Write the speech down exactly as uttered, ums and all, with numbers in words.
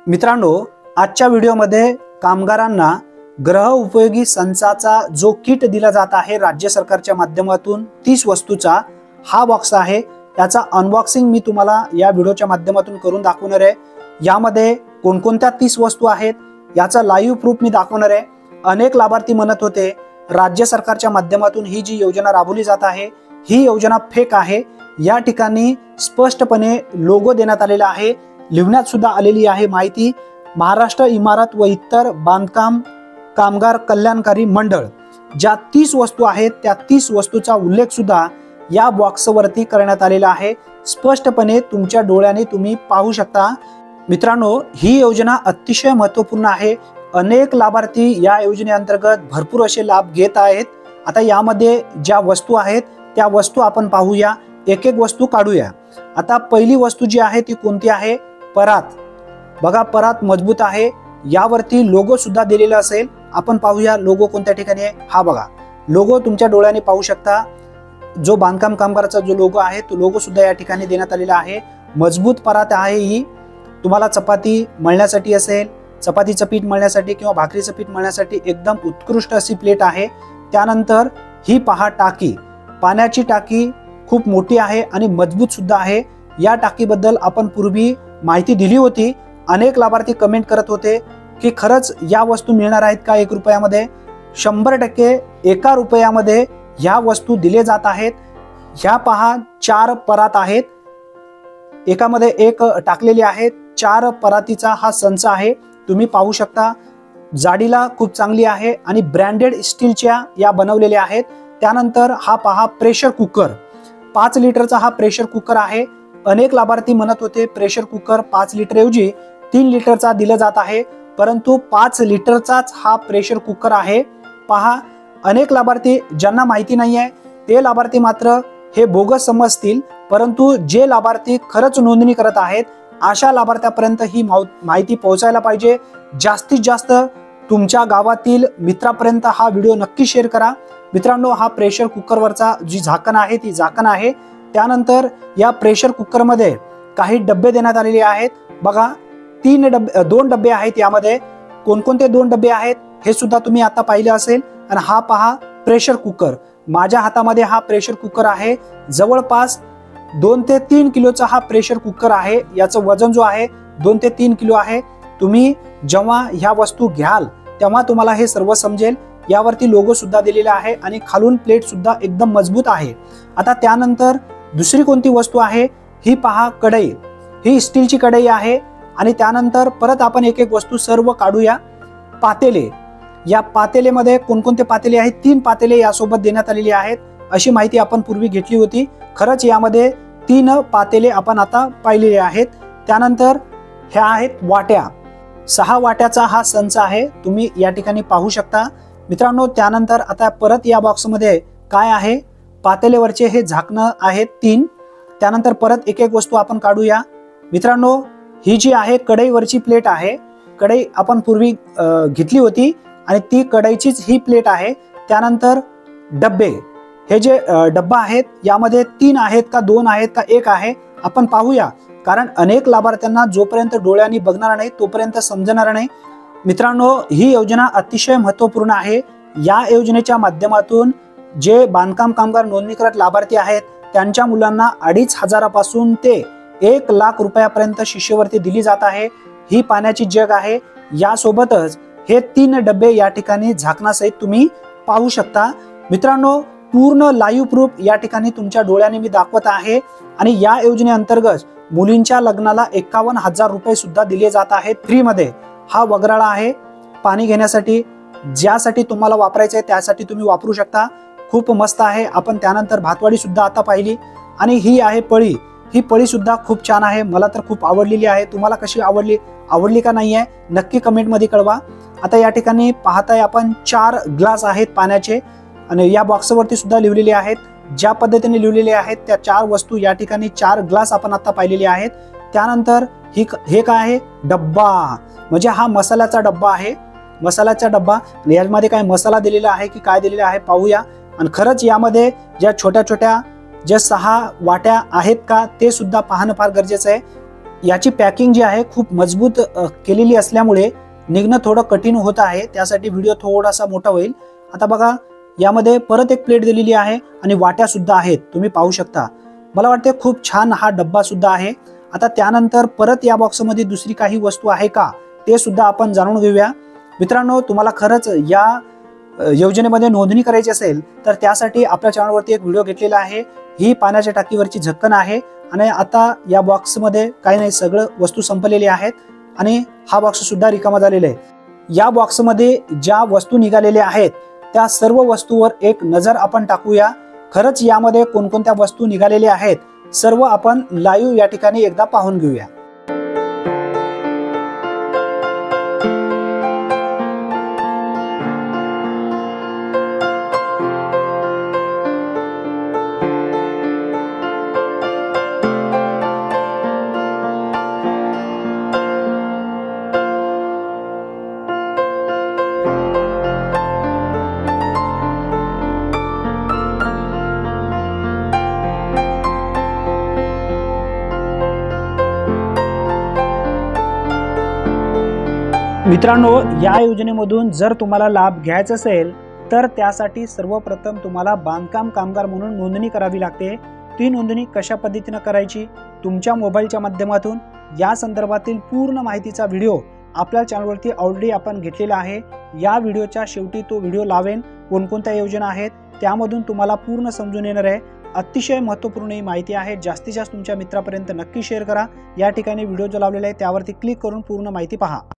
मित्रांनो, आजच्या व्हिडिओमध्ये कामगारांना गृह उपयोगी संचाचा जो किट दिला जात आहे राज्य सरकारच्या माध्यमातून तीस वस्तूचा हा बॉक्स आहे, त्याचा अनबॉक्सिंग मी तुम्हाला या व्हिडिओच्या माध्यमातून करून दाखवणार आहे। यामध्ये कोणकोणत्या तीस वस्तू आहेत याचा लाईव्ह प्रूफ मी दाखवणार आहे। अनेक लाभार्थी म्हणत होते राज्य सरकारच्या माध्यमातून ही जी योजना राबवली जात आहे ही योजना फेक आहे। या ठिकाणी स्पष्टपणे लोगो देण्यात आलेला आहे, लिहिण्यात सुद्धा आलेली आहे माहिती, महाराष्ट्र इमारत व इतर बांधकाम कामगार कल्याणकारी मंडळ। ज्या तीस वस्तू आहेत त्या तीस वस्तूचा उल्लेख सुद्धा या बॉक्सवरती करण्यात आलेला आहे, स्पष्टपणे तुमच्या डोळ्याने तुम्ही पाहू शकता। मित्रांनो, ही योजना अतिशय महत्त्वपूर्ण आहे। अनेक लाभार्थी या योजनेअंतर्गत भरपूर असे लाभ घेत आहेत। आता यामध्ये ज्या वस्तू आहेत त्या वस्तू आपण पाहूया, एक एक वस्तू काढूया। आता पहिली वस्तू जी आहे ती कोणती आहे? परात। बघा, परात मजबूत आहे, यावरती लोगो सुद्धा दिलेला असेल। आपण पाहूया लोगो कोणत्या ठिकाणी आहे। हा बघा, लोगो तुमच्या डोळ्याने पाहू शकता। जो बांधकाम कामगाराचा जो लोगो आहे तो लोगो सुद्धा या ठिकाणी देण्यात आलेला आहे। मजबूत परात आहे ही, तुम्हाला चपाती मळण्यासाठी असेल, चपातीचं पीठ मळण्यासाठी किंवा भाकरीचं पीठ मळण्यासाठी एकदम उत्कृष्ट अशी प्लेट आहे। त्यानंतर ही पहा टाकी, पाण्याची टाकी खूप मोठी आहे आणि मजबूत सुद्धा आहे। या टाकीबद्दल आपण पूर्वी माहिती दिली होती। अनेक लाभार्थी कमेंट करत होते की खरंच या वस्तू मिळणार आहेत का एक रुपयामध्ये? शंभर टक्के एका रुपयामध्ये ह्या वस्तू दिले जात आहेत। ह्या पहा, चार परात आहेत, एकामध्ये एक टाकलेली आहेत। चार परातीचा हा संच आहे, तुम्ही पाहू शकता। जाडीला खूप चांगली आहे आणि ब्रँडेड स्टीलच्या या बनवलेल्या आहेत। त्यानंतर हा पहा प्रेशर कुकर, पाच लिटरचा हा प्रेशर कुकर आहे। अनेक लाभार्थी म्हणत होते प्रेशर कुकर पाच लिटर ऐवजी तीन लिटरचा दिला जात आहे, परंतु पाच लिटरचाच हा प्रेशर कुकर आहे। पहा, अनेक लाभार्थी ज्यांना माहिती नाही आहे ते लाभार्थी मात्र हे बोगस समजतील, परंतु जे लाभार्थी खरंच नोंदणी करत आहेत अशा लाभार्थ्यापर्यंत ही माहिती पोहोचायला पाहिजे। जास्तीत जास्त तुमच्या गावातील मित्रापर्यंत हा व्हिडिओ नक्की शेअर करा। मित्रांनो, हा प्रेशर कुकरवरचा जी झाकण आहे ती झाकण आहे। त्यानंतर या प्रेशर कुकरमध्ये काही डब्बे देण्यात आलेले आहेत। बघा, तीन डब्बे दोन डब्बे आहेत। यामध्ये कोणकोणते दोन डब्बे आहेत हे सुद्धा तुम्ही आता पाहिले असेल। आणि हा पहा प्रेशर कुकर, माझ्या हातामध्ये हा प्रेशर कुकर आहे। जवळपास दोन ते तीन किलोचा हा प्रेशर कुकर आहे। याचं वजन जो आहे दोन ते तीन किलो आहे। तुम्ही जेव्हा ह्या वस्तू घ्याल तेव्हा तुम्हाला हे सर्व समजेल। यावरती लोगो सुद्धा दिलेला आहे आणि खालून प्लेट सुद्धा एकदम मजबूत आहे। आता त्यानंतर दुसरी कोणती वस्तू आहे? ही पहा कढई, ही स्टीलची कढई आहे। आणि त्यानंतर परत आपण एक एक वस्तू सर्व काढूया। पातेले, या पातेलेमध्ये कोणकोणते पातेले आहेत? तीन पातेले यासोबत देण्यात आलेली आहेत, अशी माहिती आपण पूर्वी घेतली होती। खरंच यामध्ये तीन पातेले आपण आता पाहिलेले आहेत। त्यानंतर ह्या आहेत वाट्या, सहा वाट्याचा हा संच आहे, तुम्ही या ठिकाणी पाहू शकता। मित्रांनो, त्यानंतर आता परत या बॉक्समध्ये काय आहे? पातेलेवरचे हे झाकणं आहेत तीन। त्यानंतर परत एक एक वस्तू आपण काढूया। मित्रांनो, ही जी आहे कढईवरची प्लेट आहे, कढई आपण पूर्वी घेतली होती आणि ती कढईचीच ही प्लेट आहे। त्यानंतर डब्बे, हे जे डब्बा आहेत यामध्ये तीन आहेत का दोन आहेत का एक आहे आपण पाहूया, कारण अनेक लाभार्थ्यांना जोपर्यंत डोळ्यांनी बघणार नाही तोपर्यंत समजणार नाही। मित्रांनो, ही योजना अतिशय महत्त्वपूर्ण आहे। या योजनेच्या माध्यमातून जे बांधकाम कामगार नोंदणीकृत लाभार्थी आहेत त्यांच्या मुलांना अडीच हजारापासून ते एक लाख रुपयापर्यंत शिष्यवृत्ती दिली जात आहे। ही पाण्याची जग आहे, यासोबतच हे तीन डब्बे या ठिकाणी झाकणासहित तुम्ही पाहू शकता। मित्रांनो, पूर्ण लाईव्ह प्रूफ या ठिकाणी तुमच्या डोळ्याने मी दाखवत आहे। आणि या योजनेअंतर्गत मुलींच्या लग्नाला एकावन्न हजार रुपये सुद्धा दिले जात आहेत फ्रीमध्ये। हा वगराळा आहे पाणी घेण्यासाठी, ज्यासाठी तुम्हाला वापरायचं आहे त्यासाठी तुम्ही वापरू शकता, खूप मस्त आहे। आपण त्यानंतर भातवाडी सुद्धा आता पाहिली। आणि ही आहे पळी, ही पळी सुद्धा खूप छान आहे, मला तर खूप आवडलेली आहे। तुम्हाला कशी आवडली आवडली का नाही आहे नक्की कमेंटमध्ये कळवा। आता या ठिकाणी पाहताय आपण चार ग्लास आहेत पाण्याचे आणि या बॉक्सवरती सुद्धा लिहिलेले आहेत, ज्या पद्धतीने लिहिलेले आहेत त्या चार वस्तू या ठिकाणी चार ग्लास आपण आता पाहिलेले आहेत। त्यानंतर ही हे काय आहे? डब्बा, म्हणजे हा मसाल्याचा डब्बा आहे, मसाल्याचा डब्बा। यामध्ये काय मसाला दिलेला आहे की काय दिलेला आहे पाहूया। आणि खरंच यामध्ये ज्या छोट्या छोट्या ज्या सहा वाट्या आहेत का ते सुद्धा पाहणं फार गरजेचं आहे। याची पॅकिंग जी आहे खूप मजबूत केलेली असल्यामुळे निघणं थोडं कठीण होत आहे, त्यासाठी व्हिडिओ थोडासा मोठा होईल। आता बघा, यामध्ये परत एक प्लेट दिलेली आहे आणि वाट्या सुद्धा आहेत, तुम्ही पाहू शकता। मला वाटते खूप छान हा डब्बा सुद्धा आहे। आता त्यानंतर परत या बॉक्समध्ये दुसरी काही वस्तू आहे का ते सुद्धा आपण जाणून घेऊया। मित्रांनो, तुम्हाला खरंच या योजनेमध्ये नोंदणी करायची असेल तर त्यासाठी आपल्या चॅनलवरती एक व्हिडिओ घेतलेला आहे। ही पाण्याच्या टाकीवरची झक्कन आहे आणि आता या बॉक्समध्ये काही नाही, सगळं वस्तू संपलेली आहेत आणि हा बॉक्स सुद्धा रिकामा झालेला आहे। या बॉक्समध्ये ज्या वस्तू निघालेल्या आहेत त्या सर्व वस्तूवर एक नजर आपण टाकूया। खरंच यामध्ये कोणकोणत्या वस्तू निघालेल्या आहेत सर्व आपण लाईव्ह या ठिकाणी एकदा पाहून घेऊया। मित्रांनो, या योजनेमधून जर तुम्हाला लाभ घ्यायचा असेल तर त्यासाठी सर्वप्रथम तुम्हाला बांधकाम कामगार म्हणून नोंदणी करावी लागते। ती नोंदणी कशा पद्धतीने करायची, तुमच्या मोबाईलच्या माध्यमातून या संदर्भातील पूर्ण माहितीचा व्हिडिओ आपल्या चॅनलवरती ऑलरेडी आपण घेतलेला आहे। या व्हिडिओच्या शेवटी तो व्हिडिओ लावेन, कोणकोणत्या योजना आहेत त्यामधून तुम्हाला पूर्ण समजून येणार आहे। अतिशय महत्त्वपूर्ण ही माहिती आहे, जास्तीत जास्त तुमच्या मित्रापर्यंत नक्की शेअर करा। या ठिकाणी व्हिडिओ जो लावलेला आहे त्यावरती क्लिक करून पूर्ण माहिती पहा।